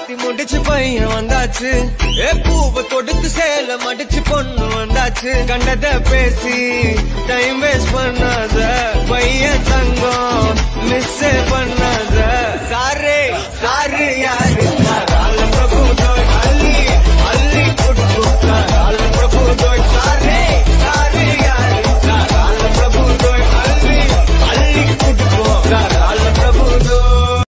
பாத்தி முடிச்சு பையன் வந்தாச்சு பூவை தொடுத்து சேல மடிச்சு பொண்ணு வந்தாச்சு கண்டத பேசி டைம் வேஸ்ட் பண்ணாத பைய